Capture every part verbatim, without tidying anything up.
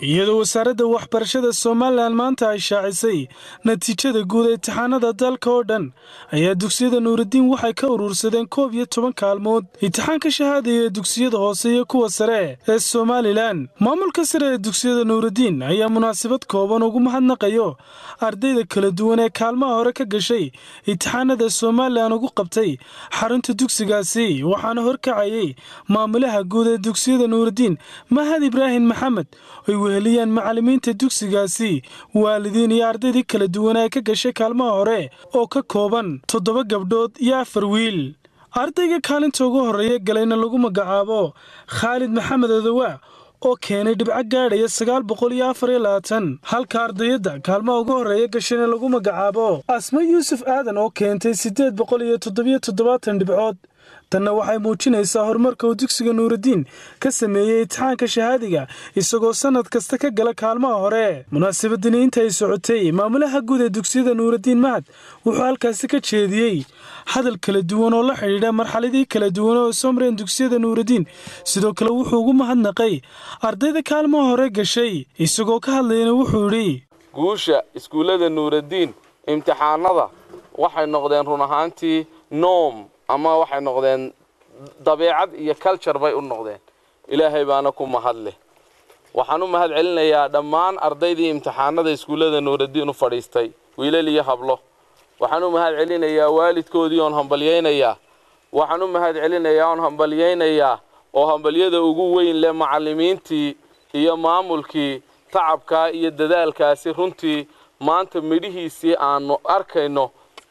iyadoo wasaaradda waxbarashada Soomaaliland maanta ay shaacisay natiijada guud ee imtixaanada dalka oo dhan ayaa dugsiyada Nuuruddin waxay ka urursadeen koob iyo toban kaalmood imtixaanka shahaadiga ee dugsiyada hoose iyo kuwa sare ee Soomaaliland. Maamulka sare ee dugsiyada Nuuruddin ayaa munaasabad kooban ugu mahadnaqayo ardayda kala duwan ee kaalmaha hore ka gashay imtixaanada Soomaaliland ugu qabtay xarunta dugsigaasi, waxaana horkacayay maamulaha guud ee dugsiyada Nuuruddin Mahad Ibrahim Maxamed ay weheliyaan macallimiinta dugsigaasi, waalidiin iyo ardaydii kala duwan ee ka gashay kaalmaha hore oo ka kooban toddoba gabdhood iyo afar wiil. Ardayga kaalinta ugu horeeya galayna lagu magacaabo Khalid Maxamed Odawa oo keenay dhibco gaadhaya sagaal boqol iyo afar iyo labaatan, halka ardayda kaalmaha ugu horeeya gashayna lagu magacaabo Asma Yuusuf Aadan oo keentay siddeed boqol iyo toddoba iyo toddobaatan dhibcood. tanna waxay muujinaysaa horumarka uu dugsiga Nuuruddin ka sameeyay imtixaanka shahaadiga isagoo sanad kasta ka gala kaalmaha hore. Munaasabadani inta ay socotay, maamulaha guud ee dugsiyada Nuuruddin Mahad wuxuu halkaasi ka jeediyey hadal kala duwan oo la xidhiidha marxaladii kala duwan oo soo mareen dugsiyada Nuuruddin. Sidoo kale wuxuu ugu mahadnaqay ardayda kaalmaha hore gashay, isagoo ka hadlayna wuxuu yidhi guusha iskuulada Nuuruddin imtixaanada waxay noqdeen run ahaantii norm ama waxay noqdeen dabeecad iyo culture bay u noqdeen. Ilaahay baana ku mahad leh. waxaan u mahad celinayaa dhammaan ardaydii imtixaanada iskuulada Nuuruddin u fadhiistay, wiilal iyo hablo. waxaan u mahad celinayaa waalidkoodii oo hambalyeynaya. waxaan u mahad celinayaa oo hambalyeynaya oo hambalyada ugu weyn leh macallimiintii iyo maamulkii tacabka iyo dadaalkaasi runtii maanta midhihiisii aanu arkayno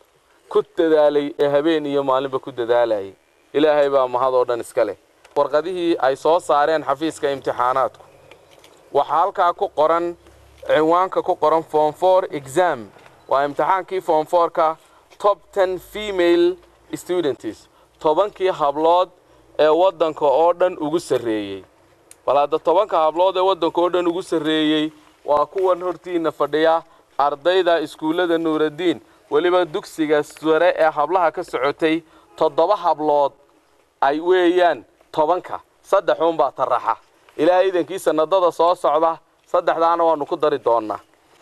ku dadaalay ee habeen iyo maalinba ku dadaalay. Ilaahay baa mahad oo dhan iska leh. warqadihii ay soo saareen xafiiska imtixaanaadku waxa halka ku qoran cinwaanka ku qoran form four exam waa imtixaankii form four ka top ten female students, tobankii hablood ee wadanka oo dhan ugu sareeyay. walaada tobanka hablood ee wadanka oo dhan ugu sareeyay waa kuwan hortiina fadhiya ardayda iskuulada Nuuruddin, waliba dugsiga sare ee hablaha ka socotay toddoba hablood ay weeyaan tobanka, saddex uun baa taraxa. ilaahay idankiisa sanadada soo socda saddexdaana waanu ku dari doonaa.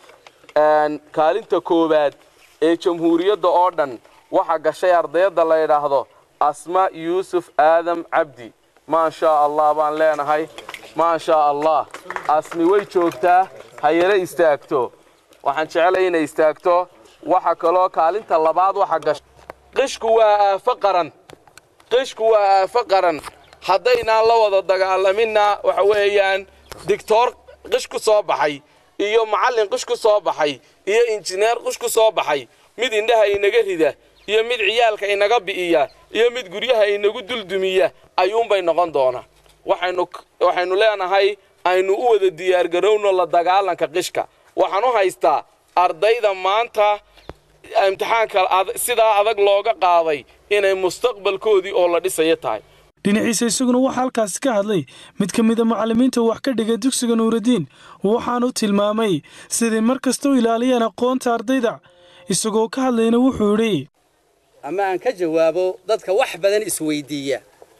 een kaalinta koobaad ee jamhuuriyadda oo dhan waxa gashay ardayda la yiraahdo Asma Yuusuf Aadan Cabdi. ma sha Allah baan leenahay, ma sha Allah. Asmi way joogtaa, hayra istaagto. waxaan jecelahay inay istaagto. waxa kaloo kaalinta labaad waxa gashay qishku waa faqaran qishku waa faqaran haddayna la wada dagaalamina waxa weeyaan doctor qishku soo baxay iyo macallin qishku soo baxay iyo injineer qishku soo baxay, mid indhaha inaga rida iyo mid ciyaalka inaga bi'iya iyo mid guryaha inagu duldumiya ayuun bay noqon doona. waxaynu waxaynu leenahay aynu u wada diyaar garowno la dagaalanka qishka. waxaan u haystaa ardayda maanta imtixaanka sida adag looga qaaday inay mustaqbalkoodii oo la dhisayo tahay. dhinaciisa isaguna waxa halkaas ka hadlay mid ka mid ah macallimiinta wax ka dhigay dugsiga Nuuruddin, waxaanu tilmaamay sidii markasta u ilaaliyaan aqoonta ardayda. isagoo ka hadlayna wuxuu yidhi ama aan ka jawaabo dadka wax badan isweydiiya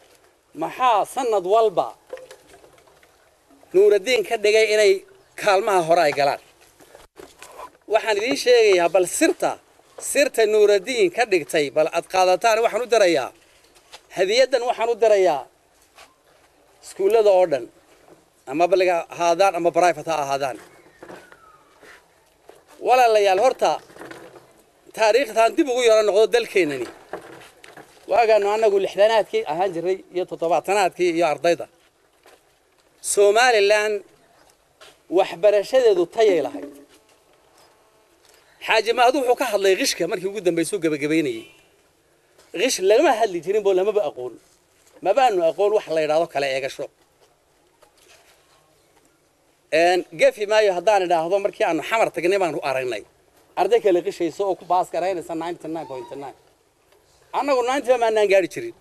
maxaa sanad walba Nuuruddin ka dhigay inay kaalmaha hore ay galaan. waxaan idin sheegayaa bal sirta sirta Nuuruddin ka dhigtay bal ad qaadataan. waxaan u darayaa hadiyadan waxaan u darayaa iskuulada oo dhan ama baliga haadaan ama private ha ahaadaan. walaalayaal horta taariikhdan dib ugu yara noqdo dalkeenani waagaan anagu lixdanaadkii ahaan jiray iyo toddobaatanaadkii iyo ardayda Soomaaliland waxbarashadeedu tayay lahayd. xaaji Mahad wuxuu ka hadlay qishka markii ugu dambeysay gabagabeynayay. qish lama hadli jirin boo lama ba aqoon ma baanu aqoon wax la yiraahdo kala eegasho. een gafi maayo haddaan idhaahdo markii aanu xamar tagnay baan u aragnay arday kale qishayso oo ku baas garaynaysa ninety-nine point nine, annagu ninety ma aanan gaari jirin.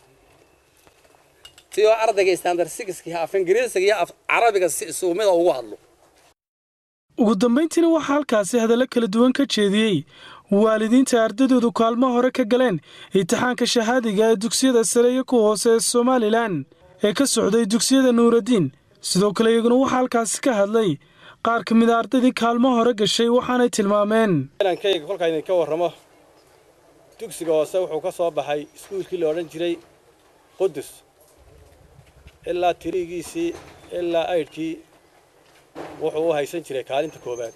tiyo ardayga standard six ki af Ingiriisiga iyo af Carabiga si suumida ugu hadlo. ugu dambeyntiina waxa halkaasi hadallo kala duwan ka jeediyey waalidiinta ardadoodu kaalmaha hore ka galeen imtixaanka shahaadiga ee dugsiyada sare iyo kuwa hoose ee Soomaaliland ee ka socday dugsiyada Nuuruddin sidoo kale iyaguna waxaa halkaasi ka hadlay qaar ka mid ah ardaydii kaalmo hore gashay waxaanay tilmaameen inankayga kolkaa idinka warramo dugsiga hoose wuxuu ka soo baxay iskuulkii la odhan jiray qudus ilaa tirigiisii ilaa aydhkii wuxuu u haysan jiray kaalinta koowaad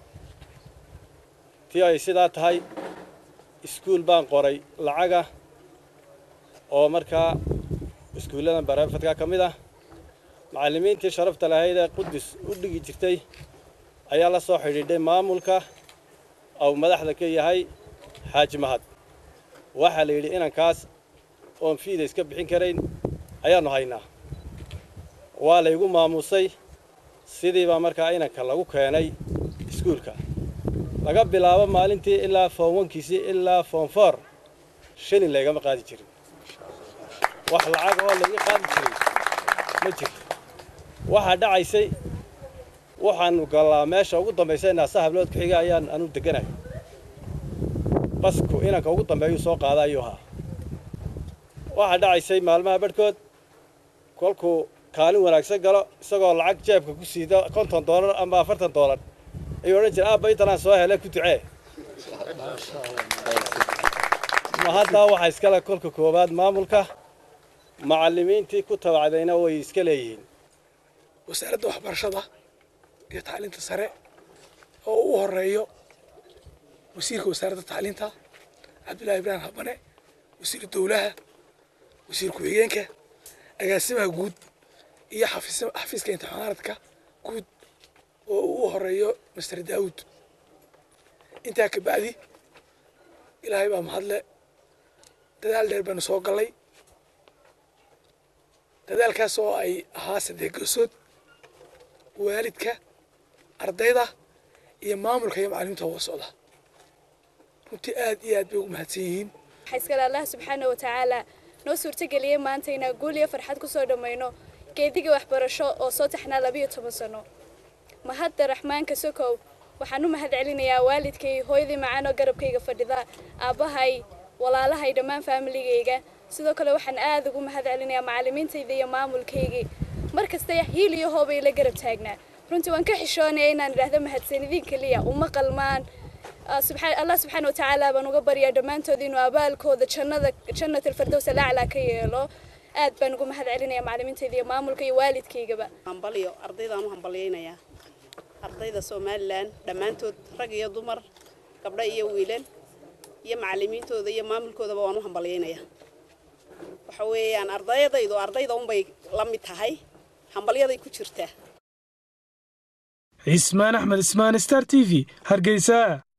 tii ay sidaa tahay iskuul baan qoray lacaga oo markaa iskuulladan baraafadka ka mid ah macallimiintii sharafta lahayd ee qudus u dhigi jirtay ayaa la soo xidhiidhay maamulka oo madaxda ka yahay xaaji mahad waxaa la yidhi inankaas oon fiida iska bixin karayn ayaannu haynaa waa laygu maamusay sidii baa markaa inanka lagu keenay iskuulka laga bilaabo maalintii ilaa foom wankiisii ilaa foom foor shilin laygama qaadi jirin wax lacag oo layga qaadi jiray ma jirto waxaa dhacaysay waxaanu galaa meesha ugu dambaysay naasa hablood ku xiga ayaan anu deganahay basku inanka ugu dambeeyuu soo qaada ayuu ahaa waxaa dhacaysay maalmaha badhkood kolkuu kaalin wanaagsan galo isagoo lacag jeebka ku siida konton doolar ama afartan doolar ayuu odhan jira aabba intanaan soo hele ku ducee ma haddaa waxaa iskale kolka koowaad maamulka macallimiintii ku tabacdayna way iska leeyihiin wasaaradda waxbarashada iyo tacliinta sare oo u horeeyo wasiirka wasaaradda tacliinta cabdullaahi ibraahim habane wasiir dowlaha wasiir ku-xigeenka agaasimaha guud iyo xafiiska imtixaanaadka guud oo u horeeyo master daawud intaa ka bacdi ilaahay baa mahadle dadaal dheer baanu soo gallay dadaalkaas oo ay ahaa saddex goosood waalidka ardayda iyo maamulka iyo macallimiinta wada socda runtii aad iyo aad bay ugu mahadsan yihiin xaiskale allah subxaana wa tacaala noo suurtageliyey maanta inaan guul iyo farxad ku soo dhammayno geediga waxbarasho oo soo taxnaa labiyo toban sano mahadda raxmaanka sokow waxaan u mahad celinayaa waalidkay hooyadii macaan oo garabkayga fadhida aabbahay walaalahay dhammaan faamiligayga sidoo kale waxaan aad ugu mahad celinayaa macallimiintayda iyo maamulkaygii mar kasta hiil iyo hoobay la garab taagnaa runtii waan ka xishoonaya inaan idhaahdo mahadsanidin keliya uma qalmaan allah subxaana wa tacaala baan uga baryaa dhammaantood inuu abaalkooda jannada jannatul firdaws alaclaa ka yeelo aad baan ugu mahad celinayaa macallimiintayda iyo maamulka iyo waalidkaygaba hambaliyo ardaydaan u hambaliyaynayaa ardayda Soomaaliland dhammaantood rag iyo dumar gabdho iyo wiilal iyo macallimiintooda iyo maamulkoodaba waan u hambaliyaynayaa waxa weeyaan ardaydaydu ardayda un bay la mid tahay hambalyaday ku jirtaa Ismaan Axmed Ismaan Star T V Hargeysa.